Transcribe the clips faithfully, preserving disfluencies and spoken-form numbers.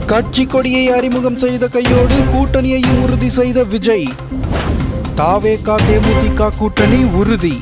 கட்சி கொடியை அறிமுகம் செய்த கையோடு கூட்டணியையும் உறுதி செய்த விஜய். தாவேகா தேமுதிக கூட்டணி உறுதி.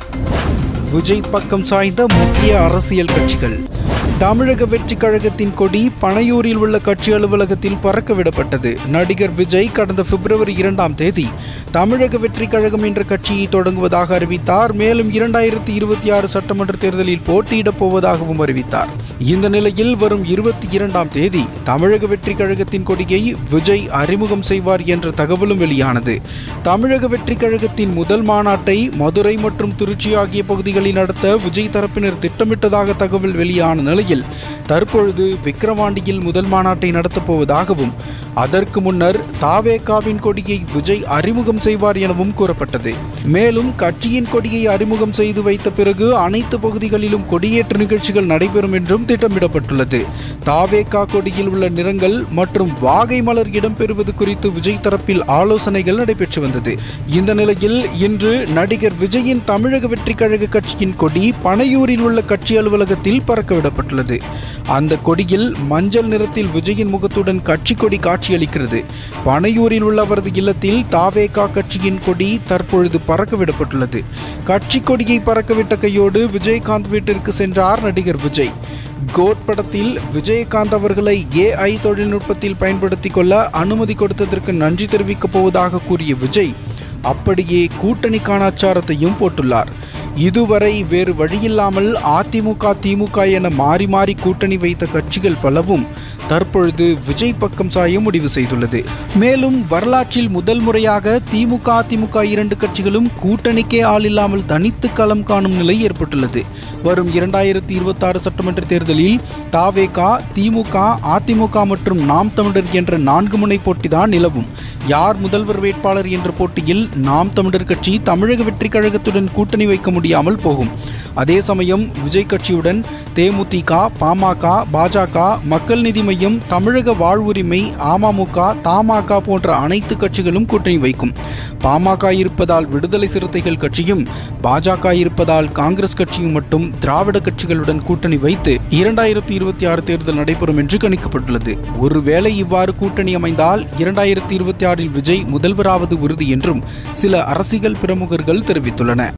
விஜய் பக்கம் சாய்ந்த முக்கிய அரசியல் கட்சிகள். தமிழக வெற்றி கழகத்தின் கொடி பனையூரில் உள்ள கட்சி அலுவலகத்தில் பறக்க விடப்பட்டது. நடிகர் விஜய் கடந்த பிப்ரவரி இரண்டாம் தேதி தமிழக வெற்றி கழகம் என்ற கட்சியை தொடங்குவதாக அறிவித்தார். மேலும் இரண்டாயிரத்தி இருபத்தி ஆறு சட்டமன்ற தேர்தலில் போட்டியிடப் போவதாகவும் அறிவித்தார். இந்த நிலையில் வரும் இருபத்தி இரண்டாம் தேதி தமிழக வெற்றி கழகத்தின் கொடியை விஜய் அறிமுகம் செய்வார் என்ற தகவலும் வெளியானது. தமிழக வெற்றி கழகத்தின் முதல் மாநாட்டை மதுரை மற்றும் திருச்சி ஆகிய பகுதிகளில் நடத்த விஜய் தரப்பினர் திட்டமிட்டதாக தகவல் வெளியான நிலையில் தற்பொழுது விக்கிரவாண்டியில் முதல் மாநாட்டை நடத்தப் போவதாகவும் அதற்கு முன்னர் தாவேகாவின் கொடியை விஜய் அறிமுகம் செய்வார் எனவும் கூறப்பட்டது. மேலும் கட்சியின் கொடியை அறிமுகம் செய்து வைத்த பிறகு அனைத்து பகுதிகளிலும் கொடியேற்ற நிகழ்ச்சிகள் நடைபெறும் என்றும் திட்டமிடப்பட்டுள்ளது. தாவேகா கொடியில் உள்ள நிறங்கள் மற்றும் வாகை மலர் இடம்பெறுவது குறித்து விஜய் தரப்பில் ஆலோசனைகள் நடைபெற்று வந்தது. இந்த நிலையில் இன்று நடிகர் விஜயின் தமிழக வெற்றி கழக கட்சியின் கொடி பனையூரில் உள்ள கட்சி அலுவலகத்தில் பறக்கவிடப்பட்டுள்ளது. அந்த கொடியில் மஞ்சள் நிறத்தில் விஜயின் முகத்துடன் கட்சி கொடி காட்சியளிக்கிறது. பனையூரில் உள்ள அவரது இல்லத்தில் தாவேகா கட்சியின் கொடி தற்பொழுது பறக்கவிடப்பட்டுள்ளது. கட்சி கொடியை பறக்கவிட்ட கையோடு விஜயகாந்த் வீட்டிற்கு சென்றார் நடிகர் விஜய். கோட் படத்தில் விஜயகாந்த் அவர்களை ஏஐ தொழில்நுட்பத்தில் பயன்படுத்திக் கொள்ள அனுமதி கொடுத்ததற்கு நன்றி தெரிவிக்கப் போவதாக கூறிய விஜய் அப்படியே கூட்டணிக்கான அச்சாரத்தையும் போட்டுள்ளார். இதுவரை வேறு வழியில்லாமல் அதிமுக திமுக என மாறி மாறி கூட்டணி வைத்த கட்சிகள் பலவும் தற்பொழுது விஜய் பக்கம் சாய முடிவு செய்துள்ளது. மேலும் வரலாற்றில் முதல் முறையாக திமுக அதிமுக இரண்டு கட்சிகளும் கூட்டணிக்கே ஆள் இல்லாமல் தனித்து களம் காணும் நிலை ஏற்பட்டுள்ளது. வரும் இரண்டாயிரத்தி இருபத்தி ஆறு சட்டமன்ற தேர்தலில் தாவேகா திமுக அதிமுக மற்றும் நாம் தமிழர் என்ற நான்கு முனை போட்டிதான் நிலவும். யார் முதல்வர் வேட்பாளர் என்ற போட்டியில் நாம் தமிழர் கட்சி தமிழக வெற்றி கழகத்துடன் கூட்டணி வைக்க முடியாமல் போகும். அதே சமயம் விஜய் கட்சியுடன் தேமுதிக, பாமக, பாஜக, மக்கள் நீதி மையம், தமிழக வாழ்வுரிமை, அமமுக, தமாக போன்ற அனைத்து கட்சிகளும் கூட்டணி வைக்கும். பாமக இருப்பதால் விடுதலை சிறுத்தைகள் கட்சியும், பாஜக இருப்பதால் காங்கிரஸ் கட்சியும் மட்டும் திராவிட கட்சிகளுடன் கூட்டணி வைத்து இரண்டாயிரத்தி இருபத்தி ஆறு தேர்தல் நடைபெறும் என்று கணிக்கப்பட்டுள்ளது. ஒருவேளை இவ்வாறு கூட்டணி அமைந்தால் இரண்டாயிரத்தி இருபத்தி ஆறில் விஜய் முதல்வராவது உறுதி என்றும் சில அரசியல் பிரமுகர்கள் தெரிவித்துள்ளனர்.